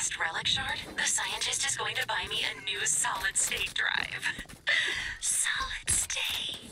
last relic shard, the scientist is going to buy me a new solid-state drive. Solid state.